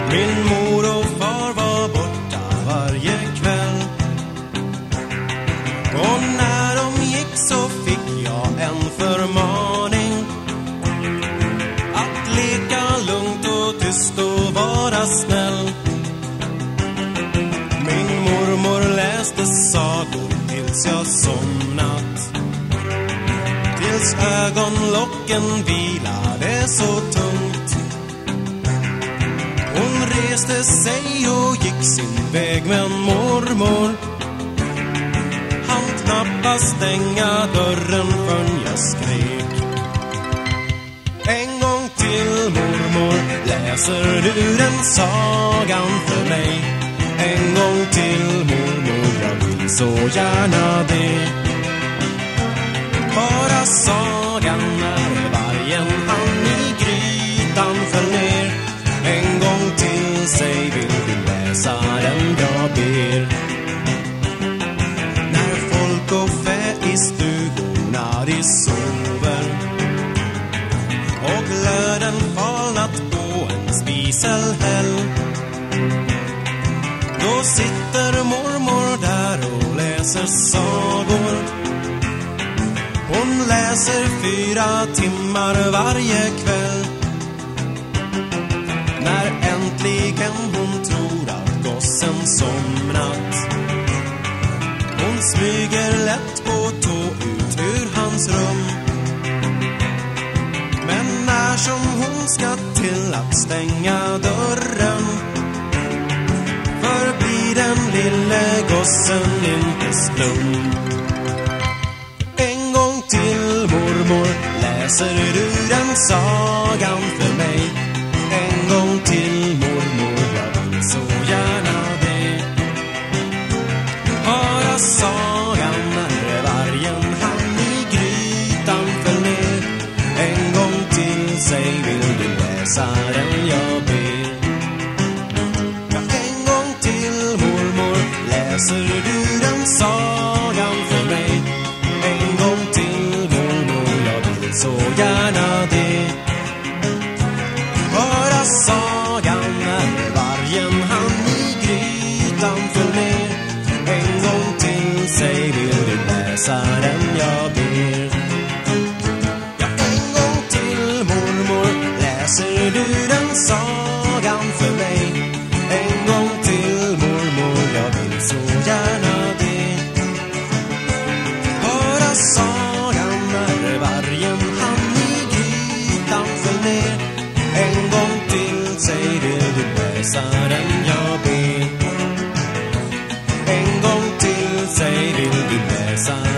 Min mor och far var borta varje kväll, och när de gick så fick jag en förmaning att leka lugnt och tyst och vara snäll. Min mormor läste sagor tills jag somnat, tills ögonlocken vilade så tungt. Hon reste sig och gick sin väg, men mormor han knappast stänga dörren förrän jag skrek: en gång till mormor, läser du den sagan för mig? En gång till mormor, jag vill så gärna det. Bara sagan när vargen han i grytan föll ner. En gång till, säg, vill du läsa den jag ber? När folk och fä i stugorna de sover och glöden falnat på en spiselhäll, då sitter mormor där och läser sagor. Hon läser 4 timmar varje kväll. När äntligen hon tror att gossen somnat, hon smyger lätt på tå ut ur hans rum. Men när som hon ska till att stänga dörren, förblir den lille gossen inte slum. En gång till mormor, läser du den sagan för mig? En gång till mormor, jag vill så gärna det. Höra sagan när vargen han i grytan föll ner. En gång till, säg, vill du läsa den jag ber? Ja, en gång till mormor, läser du den sagan för mig? En gång till mormor, jag vill så gärna det. Höra sagan när vargen han i grytan föll ner. En gång till, säg, vill du läsa den jag ber? Ja, en gång till mormor, läser du den sagan för mig? En gång till mormor, jag vill så gärna det. Höra sagan när vargen han i grytan föll ner. En gång till, säg, vill du läsa den jag ber? En gång till, säg, vill du läsa